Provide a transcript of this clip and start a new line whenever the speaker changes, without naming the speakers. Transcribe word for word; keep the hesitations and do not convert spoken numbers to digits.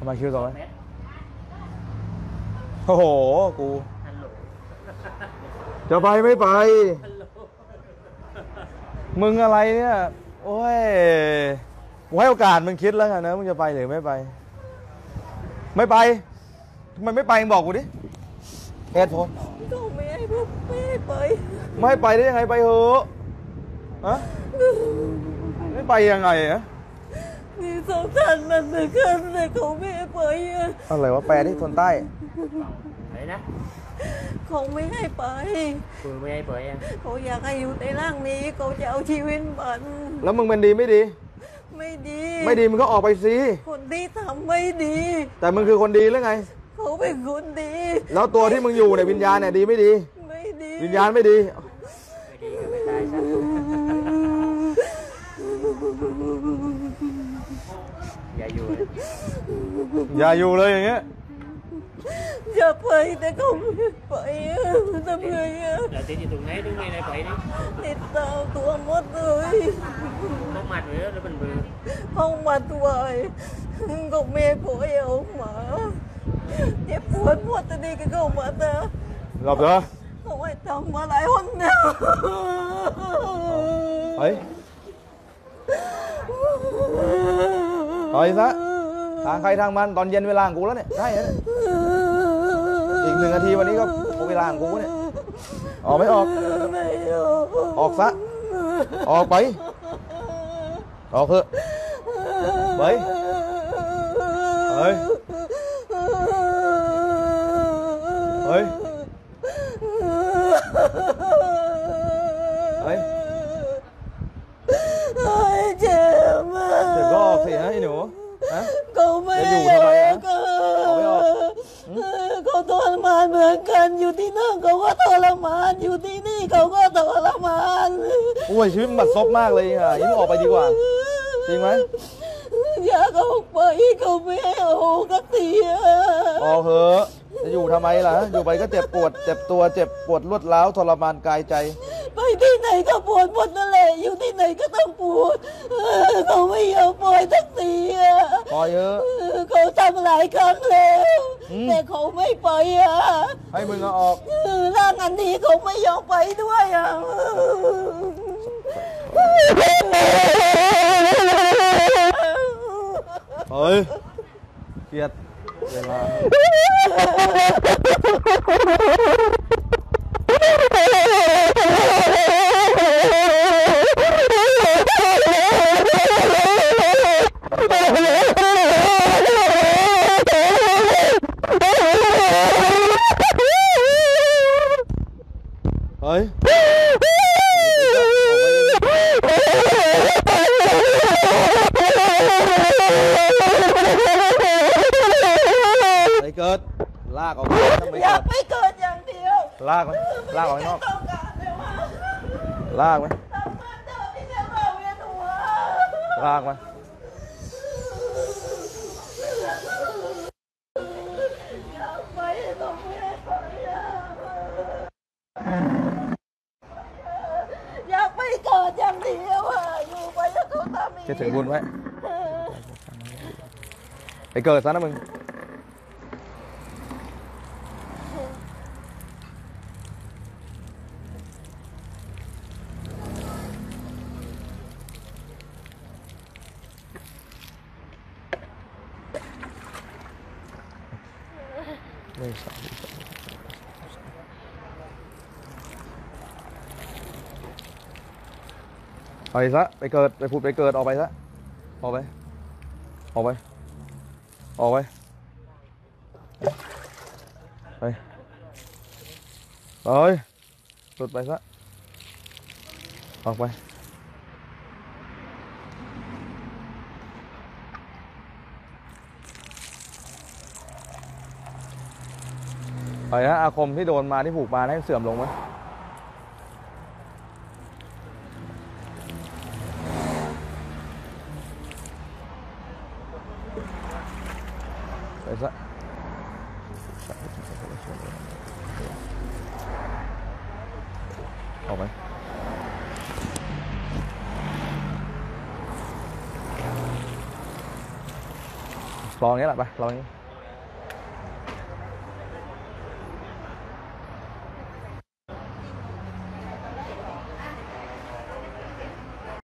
มาคิวต่อไหมโอ้โหกูจะไปไม่ไปมึงอะไรเนี่ยโอ้ยกูให้โอกาสมึงคิดแล้วกันนะมึงจะไปหรือไม่ไปไม่ไปทำไมไม่ไปมึงบอกกูดิเหตุผล
ก็ไม่ให้พวกไม่ให้ไป
ไม่ไปได้ยังไงไปเถอะฮะไม่ไปยังไงอะ
นี่สงสารมันเหลือเกินเลยเขาไม่ให้ไปอะ
อะไรวะแปลที่คนใต้
ไหนนะ
เขาไม่ให้ไป
คุณไม่ให้ไปอ่ะ
เขาอยากให้อยู่ในร่างนี้เขาจะเอาชีวิตมัน
แล้วมึงเป็นดีไม่ดี
ไม่ดี
ไม่ดีมึงก็ออกไปสิ
คนที่ทำไม่ดี
แต่มึงคือคนดีหรือไง
เขาเป็นคนดี
แล้วตัวที่มึงอยู่ในวิญญาณเนี่ยดีไม่ดี
ไม่ดี
วิญญาณไม่ดี
ไม่ดีก็ไม่ตายซะอย่าอยู่เลย
อย่าอยู่เลยอย่างเงี้ย
อย่าไปแต่เขาไม่ไปทำไงอะ
แล้วติดอยู่ตรงไหนตรงไหนไหนไปนี่
ติดตามตัวหมดเลย
ต้องมัดไว้แล้วมันเบื่อ
ห้องมัดไว้ก็เมย์ป่วยออกมาเจ็บปวดปวดตอนนี้ก็เข้ามาเถอะ
หลับเหรอ
เขาให้ทำมาหลายคนแล้ว
เฮ้ยเฮ้ยซะทางใครทางมันตอนเย็นเวลาของกูแล้วเนี่ยได้แล้วอีกหนึ่งนาทีวันนี้ก็เวลาของกูเนี่ยออกไม่ออกออกซะออกไปออกเถอะไปเฮ้ยเฮ้ยเฮ้ย
เจ็บมาก
เจ็บก็ออกสิฮะไอ้หนูฮะ
เขาไม่
อยู่ทำไมฮะ
เขาไม่ออกเขาทรมานเหมือนกันอยู่ที่นั่นเขาก็ทรมานอยู่ที่นี่เขาก็ทรมาน
โอ้ยชีวิตมันบัดซบมากเลยอ่ะยิ่งออกไปดีกว่าจริงไหม
อยากออกไปเขาไม่ให้ออกสักที
ออกเถอะจะอยู่ทำไมล่ะอยู่ไปก็เจ็บปวดเจ็บตัวเจ็บปวดรวดร้าวทรมานกายใจ
ไปที่ไหนก็ปวดหมดนั่นแหละอยู่ที่ไหนก็ต้องปวดเขาไม่ยอมปล่อยสักที
ปล่อยเยอะ
เขาทำหลายครั้งแล้วแต่เขาไม่ไปอ่ะ
ให้มึงเอาออก
ร่างอันนี้เขาไม่ยอมไปด้วยอ่ะ
เฮ้ยเกลียดเวลาเฮ้ยไปเกิดลากออกไป
อยากไปเกิดอย่างเดียว
ลากไหมลากออกไปนอกลากไหมลากไหม
อยากไปเกิดอย่างเดียวอ่ะอยู่ไปแล้วเขาทำอีก
จะถึงบุญไว้ไปเกิดซะนะมึงไม่ใช่ไปซะไปเกิดไปพูดไปเกิดออกไปซะออกไปออกไปออกไปไปเฮ้ยหลุดไปซะออกไปไปนะอาคมที่โดนมาที่ผูกมาให้เสื่อมลงไหมไปซะออกไหมรออย่างนี้แหละไปรออย่างนี้